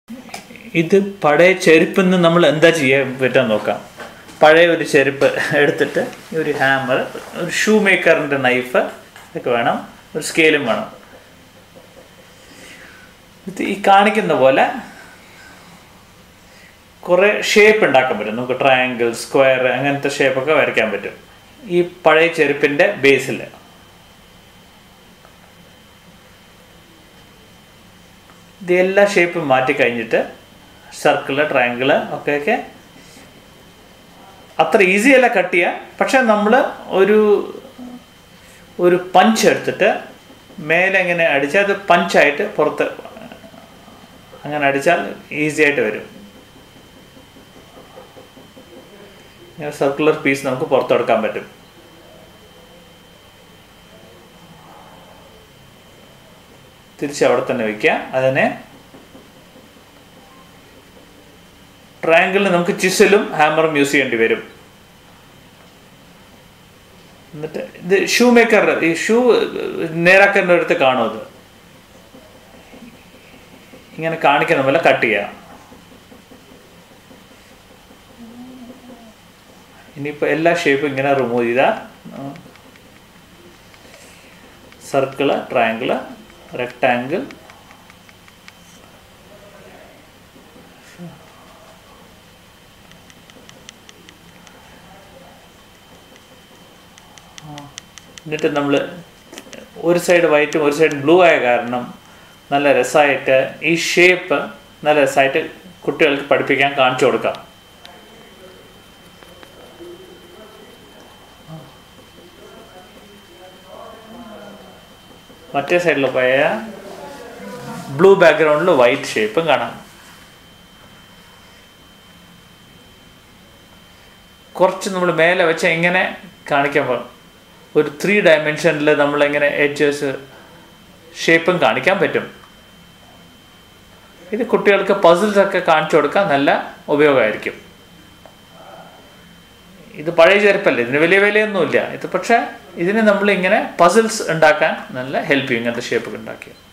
ഇത് പഴയ ചെരുപ്പിൽ നിന്ന് നമ്മൾ എന്താ ചെയ്യാൻ പറ്റാൻ നോക്കാം. പഴയ ഒരു ചെരുപ്പ് എടുത്തിട്ട് ഒരു ഹാമർ, ഒരു ഷൂ മേക്കറിൻ്റെ നൈഫ് ഇതൊക്കെ വേണം, ഒരു സ്കെയിലും വേണം. ഇത് ഈ കാണിക്കുന്ന പോലെ കുറേ ഷേപ്പ് ഉണ്ടാക്കാൻ പറ്റും. നമുക്ക് ട്രയാങ്കിൾ, സ്ക്വയർ അങ്ങനത്തെ ഷേപ്പൊക്കെ വരയ്ക്കാൻ പറ്റും ഈ പഴയ ചെരുപ്പിൻ്റെ ബേസിൽ. ഇത് എല്ലാ ഷേപ്പും മാറ്റി കഴിഞ്ഞിട്ട് സർക്കിള്, ട്രയാങ്കിള് ഒക്കെ അത്ര ഈസി അല്ല കട്ട് ചെയ്യാൻ. പക്ഷെ നമ്മൾ ഒരു പഞ്ച് എടുത്തിട്ട് മേലെ ഇങ്ങനെ അടിച്ചാൽ അത് പഞ്ചായിട്ട് പുറത്ത് അങ്ങനെ അടിച്ചാൽ ഈസി ആയിട്ട് വരും. സർക്കുലർ പീസ് നമുക്ക് പുറത്തെടുക്കാൻ പറ്റും. തിരിച്ച് അവിടെ തന്നെ വയ്ക്കുക. അതിനെ ട്രയാങ്കിളിന് നമുക്ക് ചിസലും ഹാമറും യൂസ് ചെയ്യേണ്ടി വരും. എന്നിട്ട് ഇത് ഷൂ മേക്കറുടെ ഈ ഷൂ നേരാക്കേണ്ട അടുത്ത് കാണും. അത് ഇങ്ങനെ കാണിക്കുന്ന പോലെ കട്ട് ചെയ്യുക. ഇനിയിപ്പോൾ എല്ലാ ഷേപ്പും ഇങ്ങനെ റിമൂവ് ചെയ്താൽ സർക്കിള്, ട്രയാങ്കിള്, റെക്ടാങ്കിൾ, എന്നിട്ട് നമ്മൾ ഒരു സൈഡ് വൈറ്റും ഒരു സൈഡ് ബ്ലൂ ആയ കാരണം നല്ല രസമായിട്ട് ഈ ഷേപ്പ് നല്ല രസമായിട്ട് കുട്ടികൾക്ക് പഠിപ്പിക്കാൻ കാണിച്ചു കൊടുക്കാം. മറ്റേ സൈഡിൽ പോയ ബ്ലൂ ബാക്ക്ഗ്രൗണ്ടിൽ വൈറ്റ് ഷേപ്പും കാണാം. കുറച്ച് നമ്മൾ മേലെ വെച്ച് എങ്ങനെ കാണിക്കാൻ പോകും. ഒരു 3 ഡയമെൻഷനിൽ നമ്മളെങ്ങനെ എഡ്ജസ് ഷേപ്പും കാണിക്കാൻ പറ്റും. ഇത് കുട്ടികൾക്ക് പസിൽസൊക്കെ കാണിച്ചു കൊടുക്കാൻ നല്ല ഉപയോഗമായിരിക്കും. ഇത് പഴയ ചെരുപ്പല്ലേ, ഇതിന് വലിയ വിലയൊന്നുമില്ല ഇത്. പക്ഷേ ഇതിന് നമ്മളിങ്ങനെ പസിൽസ് ഉണ്ടാക്കാൻ നല്ല ഹെൽപ്പ് ചെയ്യും ഇങ്ങനത്തെ ഷേപ്പൊക്കെ ഉണ്ടാക്കിയത്.